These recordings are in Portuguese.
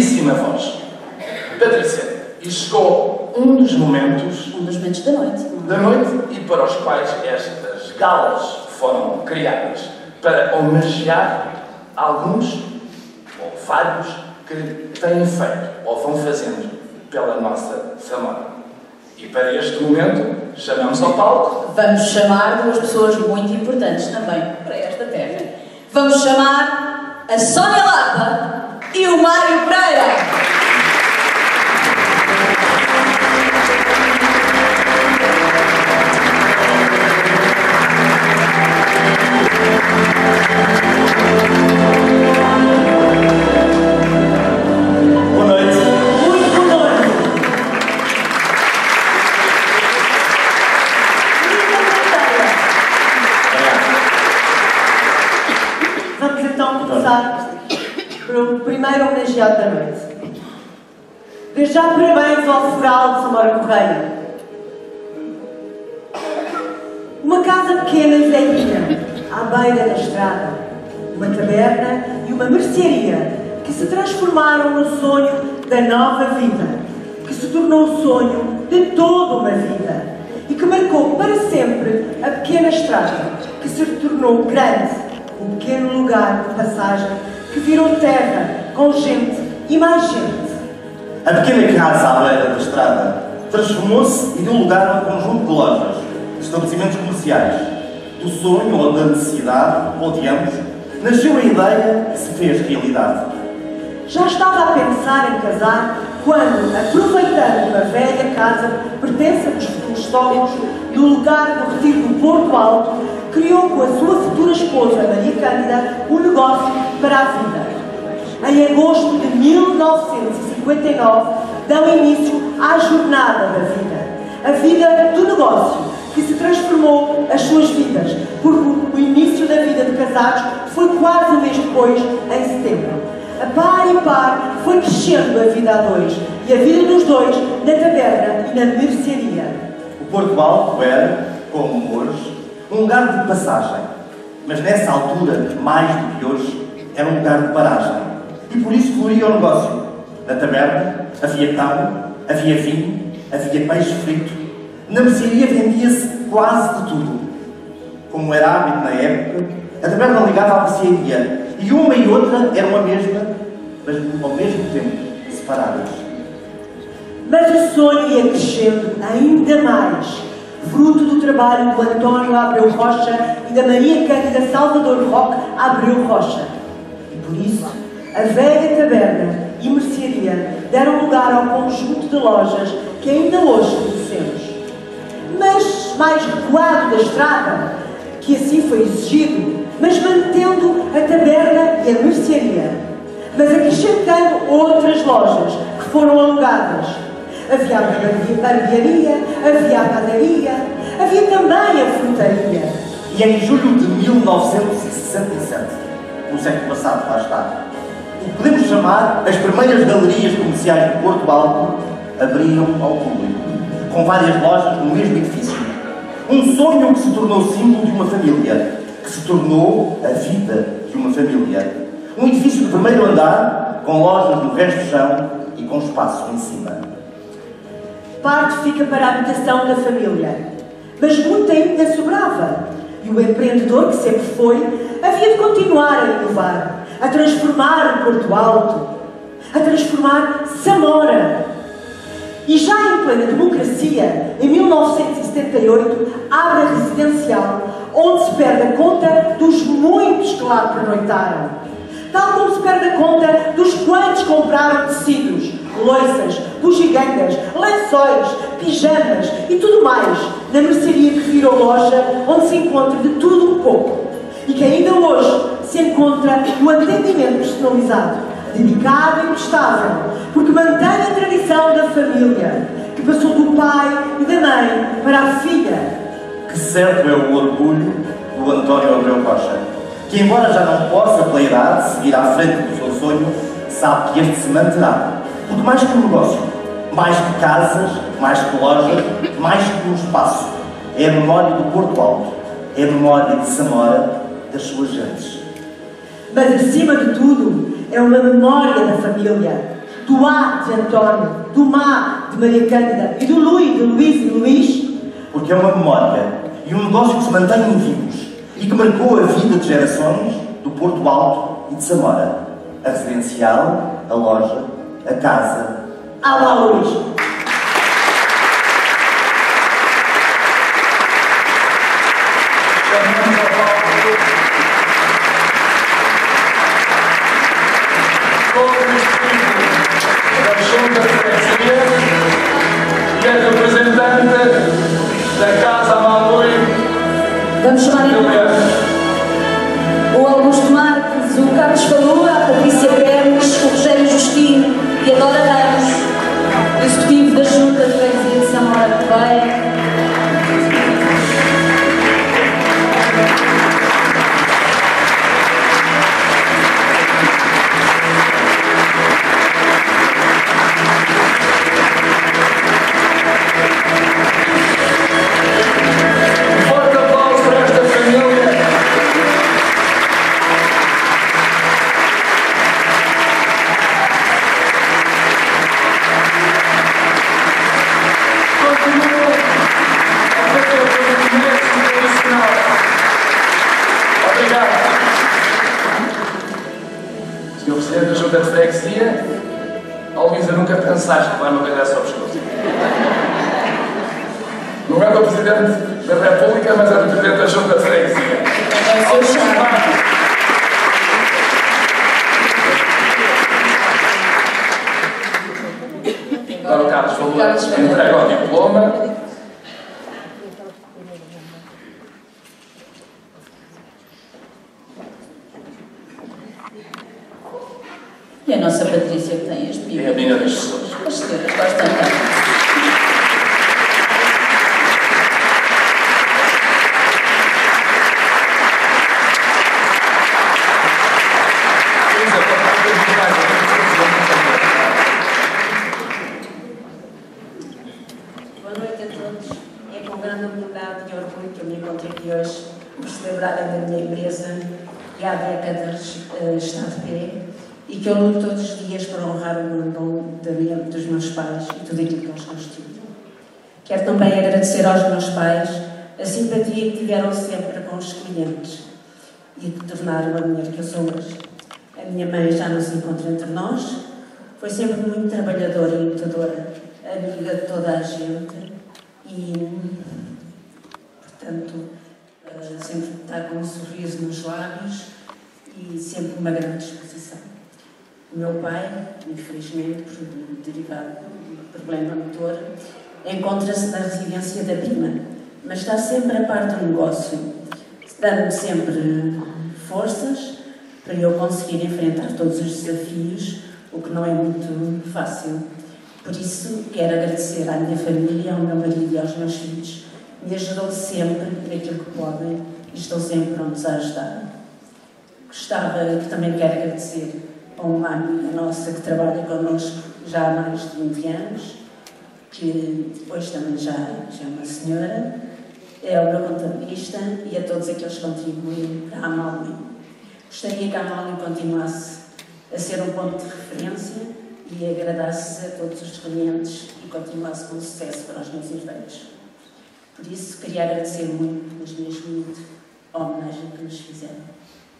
belíssima voz. Patrícia, e chegou um dos momentos da noite. Da noite e para os quais estas galas foram criadas para homenagear alguns ou vários que têm feito ou vão fazendo pela nossa Samora. E para este momento, chamamos ao palco. Vamos chamar duas pessoas muito importantes também para esta terra. Vamos chamar a Sónia Lapa e o Mário Pereira. Para o primeiro homenageado da noite. Desde já parabéns ao Foral de Samora Correia. Uma casa pequena e velhinha, à beira da estrada. Uma taberna e uma mercearia que se transformaram no sonho da nova vida, que se tornou o sonho de toda uma vida e que marcou para sempre a pequena estrada, que se tornou grande, um pequeno lugar de passagem que virou terra, com gente e mais gente. A pequena casa à beira da estrada transformou-se e deu lugar a um conjunto de lojas, de estabelecimentos comerciais. Do sonho ou da necessidade, ou de ambos, nasceu a ideia que se fez realidade. Já estava a pensar em casar quando, aproveitando uma velha casa pertence aos Cristóvãos, no lugar do retiro do Porto Alto, criou com a sua futura esposa, Maria Cândida, um negócio para a vida. Em agosto de 1959, dão início à jornada da vida. A vida do negócio, que se transformou as suas vidas, porque o início da vida de casados foi quase o mês depois, em setembro. A par e par foi crescendo a vida a dois, e a vida dos dois na taberna e na mercearia. O Porto Alto era, como hoje, um lugar de passagem, mas nessa altura, mais do que hoje, era um lugar de paragem. E por isso floria o negócio. Na taberna havia pão, havia vinho, havia peixe frito. Na mercearia vendia-se quase de tudo. Como era hábito na época, a taberna ligava à mercearia, e uma e outra eram a mesma, mas ao mesmo tempo separadas. Mas o sonho ia crescendo ainda mais, fruto do trabalho do António Abreu Rocha e da Maria Cândida Salvador Roque Abreu Rocha. E por isso, a velha taberna e mercearia deram lugar ao conjunto de lojas que ainda hoje conhecemos. Mas mais recuado da estrada, que assim foi exigido, mas mantendo a taberna e a mercearia, mas acrescentando outras lojas que foram alugadas. Havia a barbearia, havia a padaria, havia também a frutaria. E em julho de 1967, no século passado, lá está, o que podemos chamar as primeiras galerias comerciais de Porto Alto abriam ao público, com várias lojas no mesmo edifício. Um sonho que se tornou símbolo de uma família, que se tornou a vida de uma família. Um edifício de primeiro andar, com lojas no resto do chão e com espaço em cima. Parte fica para a habitação da família, mas muito ainda sobrava. E o empreendedor, que sempre foi, havia de continuar a inovar, a transformar o Porto Alto, a transformar Samora. E já em plena democracia, em 1978, abre a residencial, onde se perde a conta dos muitos que lá pernoitaram. Tal como se perde a conta dos quantos compraram tecidos, loiças, bugigangas, lençóis, pijamas e tudo mais na mercearia que virou loja, onde se encontra de tudo um pouco e que ainda hoje se encontra no atendimento personalizado, dedicado e prestável, porque mantém a tradição da família, que passou do pai e da mãe para a filha. Que certo é o orgulho do António Abreu Rocha, que embora já não possa, pela idade, seguir à frente do seu sonho, sabe que este se manterá. Porque mais que um negócio, mais que casas, mais que lojas, mais que um espaço, é a memória do Porto Alto, é a memória de Samora, das suas gentes. Mas acima de tudo, é uma memória da família, do A de António, do Má de Maria Cândida e do Luís de Luís e Luís. Porque é uma memória e um negócio que se mantém vivos e que marcou a vida de gerações do Porto Alto e de Zamora. A residencial, a loja, a casa. Alá, Luís! E a representante da Casa Malui. Vamos chamar o Augusto Marques, o Carlos Falua, a Patrícia Pernes, o Rogério Justino e a Dora Ramos, executivo da Junta de Freguesia de Zamora de Beira. Senhor Presidente da Junta de Freguesia, Luísa, nunca pensaste que vai uma coisa só pescoço. Não é do Presidente da República, mas é do Presidente da Junta de Freguesia. Agora o Carlos Falua entrega o diploma. E a nossa Patrícia que tem este É a menina das pessoas. As senhoras gostam tanto. Boa noite a todos. É com grande humildade e orgulho que eu me encontro aqui hoje por celebrar a minha empresa que há décadas está de pé e que eu luto todos os dias para honrar o dom dos meus pais e tudo aquilo que eles constituem. Quero também agradecer aos meus pais a simpatia que tiveram sempre com os clientes e que tornaram a mulher que eu sou hoje. A minha mãe já não se encontra entre nós, foi sempre muito trabalhadora e lutadora, amiga de toda a gente e, portanto, sempre está com um sorriso nos lábios e sempre uma grande disposição. O meu pai, infelizmente, por derivado do problema motor, encontra-se na residência da prima, mas está sempre a par do negócio, dando-me sempre forças para eu conseguir enfrentar todos os desafios, o que não é muito fácil. Por isso, quero agradecer à minha família, ao meu marido e aos meus filhos, que me ajudam sempre naquilo que podem e estão sempre prontos a ajudar. Também quero agradecer a uma amiga nossa que trabalha connosco já há mais de 20 anos, que hoje também já é uma senhora, é o meu contabilista e a todos aqueles que contribuem para a Amália. Gostaria que a Amália continuasse a ser um ponto de referência e agradasse a todos os clientes e continuasse com sucesso para os meus herdeiros. Por isso, queria agradecer muito, mas mesmo muito, a homenagem que nos fizeram.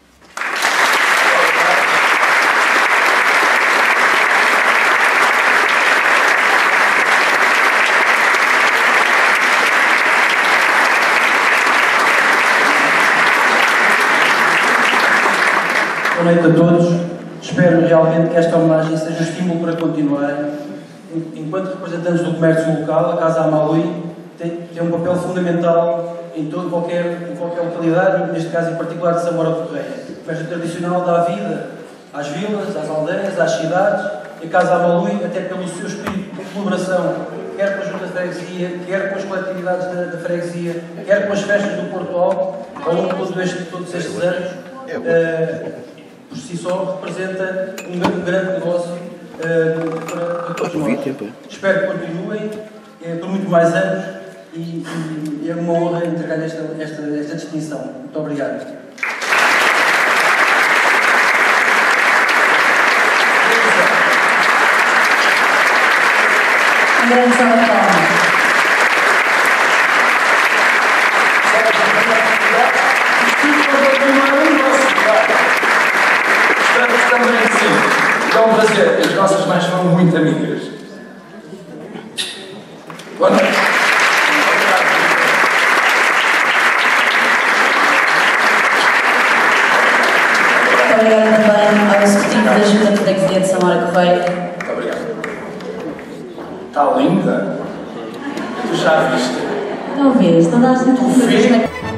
Boa noite a todos. Espero realmente que esta homenagem seja um estímulo para continuar. Enquanto representantes do comércio local, a Casa Amalui tem um papel fundamental em qualquer localidade, neste caso em particular de Zamora de Correia. O comércio tradicional dá vida às vilas, às aldeias, às cidades, e a Casa Amalui, até pelo seu espírito de colaboração, quer com a Junta de Freguesia, quer com as coletividades da Freguesia, quer com as festas do Porto Alto, ao longo de todos estes anos, por si só representa um grande negócio para todos nós. Espero que continuem por muito mais anos e é uma honra entregar esta distinção. Muito obrigado. Um grande salve de palmas. Espero que também sim. É um prazer. As nossas mães são muito amigas. Boa noite. Muito obrigada também ao Executivo da Junta de Freguesia de Samora Correia. Muito obrigado. Está linda. Tu já viste? Não vês, não dás muito. Tu vês?